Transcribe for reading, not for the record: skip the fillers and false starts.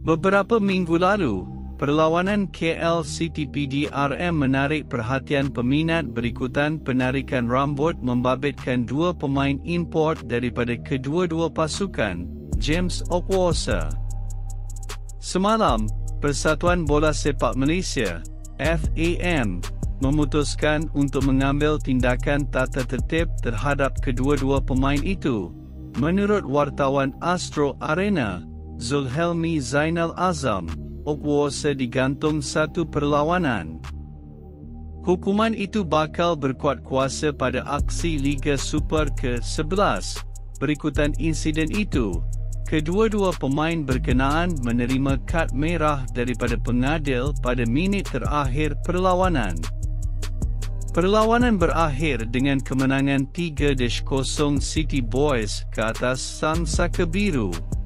Beberapa minggu lalu, perlawanan KL City PDRM menarik perhatian peminat berikutan penarikan rambut membabitkan dua pemain import daripada kedua-dua pasukan, James Okwuosa. Semalam, Persatuan Bola Sepak Malaysia, FAM, memutuskan untuk mengambil tindakan tata tertib terhadap kedua-dua pemain itu. Menurut wartawan Astro Arena, Zulhelmi Zainal Azam, Okwuosa digantung satu perlawanan. Hukuman itu bakal berkuat kuasa pada aksi Liga Super ke-11. Berikutan insiden itu, kedua-dua pemain berkenaan menerima kad merah daripada pengadil pada minit terakhir perlawanan. Perlawanan berakhir dengan kemenangan 3-0 City Boys ke atas Sang Saka Biru.